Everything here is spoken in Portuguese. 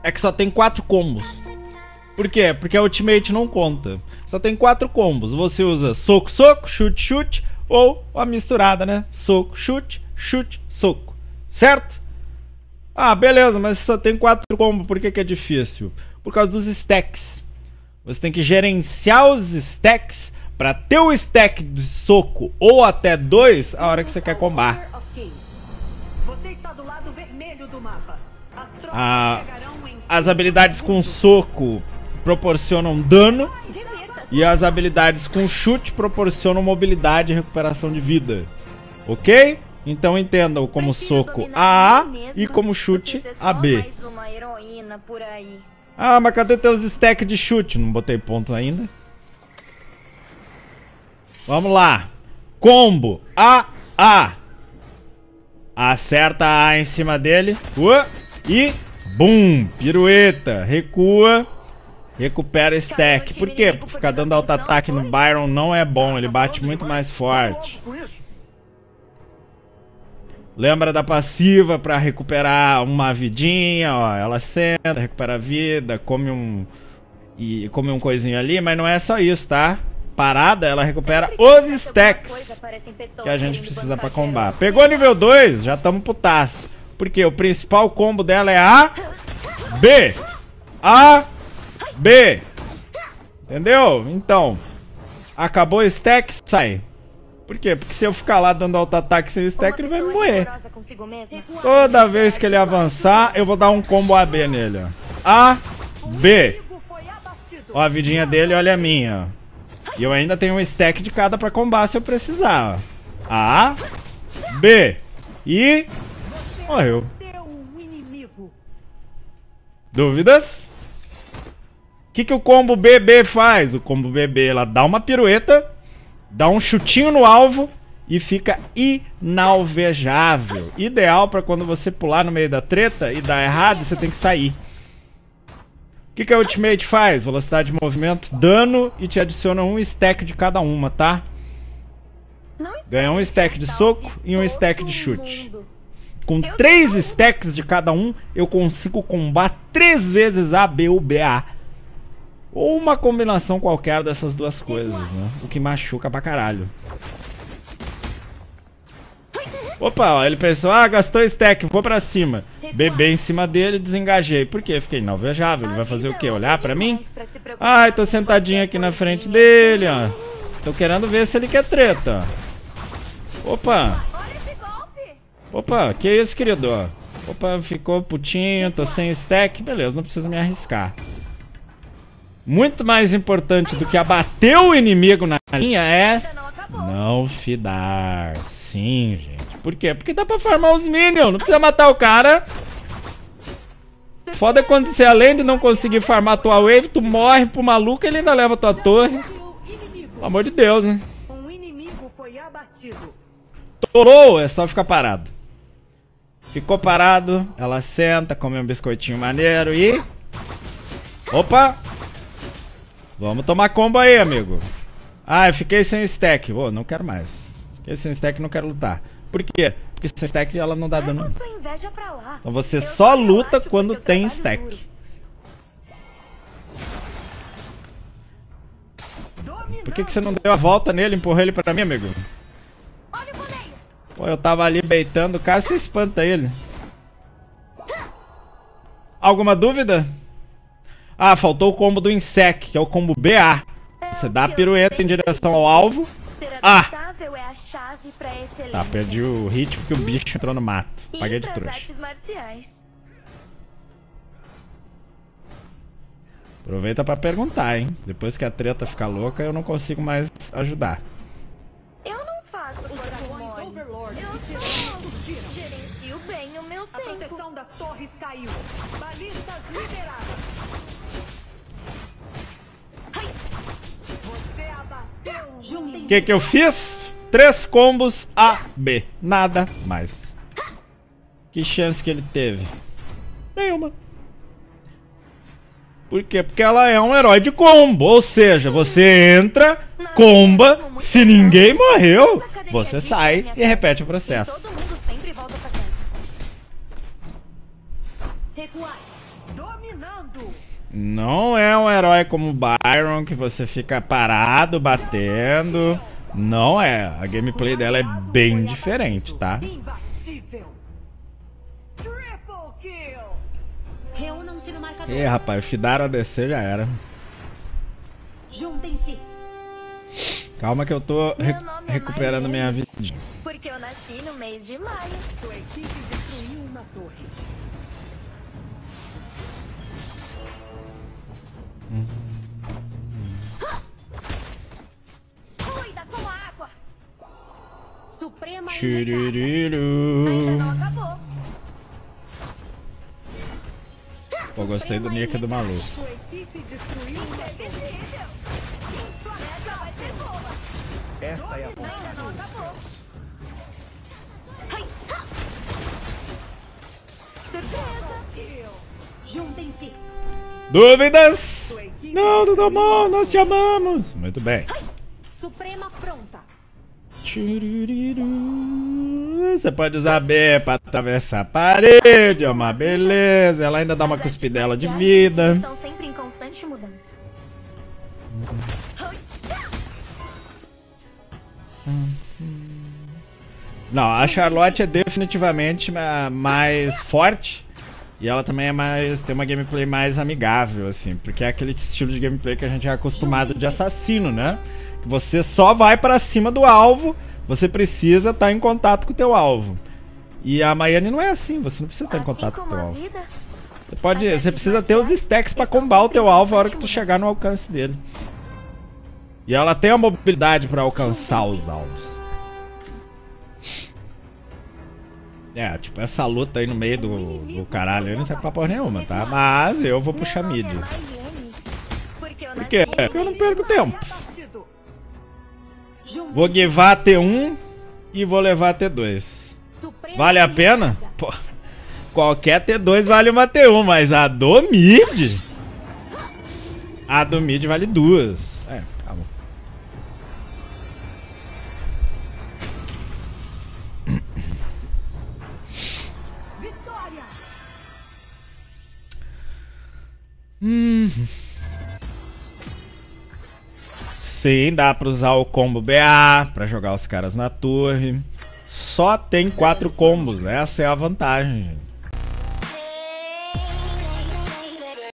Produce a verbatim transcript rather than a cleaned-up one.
é que só tem quatro combos. Por quê? Porque a ultimate não conta. Só tem quatro combos. Você usa soco, soco, chute, chute, ou a misturada, né? Soco, chute, chute, soco. Certo? Ah, beleza, mas só tem quatro combos. Por que que é difícil? Por causa dos stacks. Você tem que gerenciar os stacks para ter o stack de soco ou até dois a hora que você quer combar. Você está do lado vermelho do mapa. As tropas Ah, chegarão em as habilidades com soco proporcionam dano e as habilidades com chute proporcionam mobilidade e recuperação de vida. Ok? Então entendam como soco A A e como chute A B. Ah, mas cadê teus stacks de chute? Não botei ponto ainda. Vamos lá. Combo A A. Acerta a A em cima dele. Uh, e bum, pirueta. Recua. Recupera stack. Por quê? Porque ficar dando auto-ataque no Byron não é bom. Ele bate muito mais forte. Lembra da passiva pra recuperar uma vidinha, ó. Ela senta, recupera a vida, come um... E come um coisinho ali, mas não é só isso, tá? Parada, ela recupera os stacks que a gente precisa pra combar. Pegou nível dois, já estamos putaço. Porque o principal combo dela é A, B. A, B. Entendeu? Então, acabou o stack, sai. Por quê? Porque se eu ficar lá dando auto-ataque sem stack, ele vai me morrer. Toda vez que ele avançar, eu vou dar um combo A B nele, ó. A, B. Ó a vidinha dele, olha a minha, ó. E eu ainda tenho um stack de cada pra combar se eu precisar, ó. A, B. E... morreu. Dúvidas? O que que o combo B B faz? O combo B B, ela dá uma pirueta, dá um chutinho no alvo e fica inalvejável. Ideal pra quando você pular no meio da treta e dar errado, você tem que sair. O que que a ultimate faz? Velocidade de movimento, dano e te adiciona um stack de cada uma, tá? Ganha um stack de soco e um stack de chute. Com três stacks de cada um, eu consigo combar três vezes A, B ou B, A. Ou uma combinação qualquer dessas duas coisas, né? O que machuca pra caralho. Opa, ó, ele pensou, ah, gastou stack, vou pra cima. Bebê em cima dele, desengajei. Por quê? Fiquei inalvejável. Ele vai fazer o quê? Olhar pra mim? Ai, tô sentadinho aqui na frente dele, ó. Tô querendo ver se ele quer treta. Opa. Opa, que isso, querido? Opa, ficou putinho, tô sem stack. Beleza, não preciso me arriscar. Muito mais importante do que abater o inimigo na linha é não fidar. Sim, gente. Por quê? Porque dá pra farmar os minions. Não precisa matar o cara. Foda é quando você, além de não conseguir farmar a tua wave, tu morre pro maluco e ele ainda leva a tua torre. Pelo amor de Deus, né? Torou, é só ficar parado. Ficou parado, ela senta, come um biscoitinho maneiro e... Opa! Vamos tomar combo aí, amigo. Ah, eu fiquei sem stack. Oh, não quero mais. Fiquei sem stack, não quero lutar. Por quê? Porque sem stack ela não dá dano. Então você só luta quando tem stack. Por que que você não deu a volta nele, empurrou ele pra mim, amigo? Pô, eu tava ali beitando o cara, você espanta ele. Alguma dúvida? Ah, faltou o combo do Insec, que é o combo B A. Você dá a pirueta em direção ao alvo. Ah! Tá, perdi o hit porque o bicho entrou no mato. Paguei de trouxa. Aproveita pra perguntar, hein? Depois que a treta ficar louca, eu não consigo mais ajudar. Eu não faço Overlord. Eu gerencio bem o meu tempo. A proteção das torres caiu. Balistas liberadas. Você abateu. O que que eu fiz? Três combos A, B. Nada mais. Que chance que ele teve? Nenhuma. Por quê? Porque ela é um herói de combo. Ou seja, você entra, comba, se ninguém morreu, você sai e repete o processo. Todo mundo sempre volta pra casa. Recuar. retornando. Não é um herói como o Byron, que você fica parado, batendo. Não é. A gameplay dela é bem diferente, tá? Imbatível. Triple kill. Reúnam-se no marcador. Ih, rapaz, fidaram a D C, já era. Juntem-se. Calma que eu tô re Meu nome é recuperando minha Mariane. vida. Porque eu nasci no mês de maio. Sua equipe destruiu uma torre. Cuida com a água. Suprema Ainda Chururiru. não acabou. Pô, gostei do nick do maluco. Sua equipe destruiu uma torre. Imprevisível. Essa vai ser boa. Esta é a Ainda não acabou. Ai, ha. Surpresa. Juntem-se. Dúvidas? Sua equipe Não, destruiu Dudomon, nós te amamos. Muito bem. Suprema pronta. Chururiru. Você pode usar B pra atravessar a parede, é uma beleza. Ela ainda dá uma As cuspidela de artes marciais vida. estão sempre em constante mudança. Ai, Não, a Charlotte é definitivamente ma- mais forte. E ela também é mais. Tem uma gameplay mais amigável, assim. Porque é aquele estilo de gameplay que a gente é acostumado de assassino, né? Você só vai pra cima do alvo. Você precisa estar em contato com o teu alvo. E a Mariane não é assim, você não precisa estar em assim contato com o como teu a alvo. vida, Você pode. Você precisa ter os stacks pra combar o teu alvo a hora que tu chegar no alcance dele. E ela tem a mobilidade pra alcançar os alvos. É, tipo, essa luta aí no meio do, do caralho aí não serve pra porra nenhuma, tá? Mas eu vou puxar meu nome mid. é Mariane, porque eu Por quê? nasci Porque eu no não mês de perco maio. tempo. Partido. Juntem-se. Vou givar T um e vou levar T dois. Suprema Vale a pena? Pô, qualquer T dois vale uma T um, mas a do mid... A do mid vale duas. É, tá bom. Vitória. Hum. Sim, dá pra usar o combo B A pra jogar os caras na torre. Só tem quatro combos, essa é a vantagem, gente.